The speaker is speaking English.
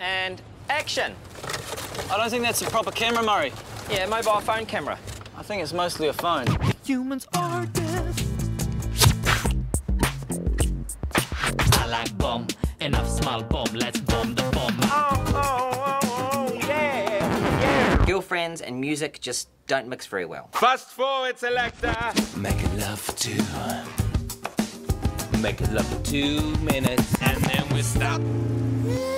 and action. I don't think that's a proper camera, Murray. Yeah, mobile phone camera. I think it's mostly a phone. Humans are dead. I like bomb, enough small bomb, let's bomb the bomb. Oh, yeah. Girlfriends and music just don't mix very well. Fast forward, selector. Making love for two. Making love for 2 minutes. And then we stop.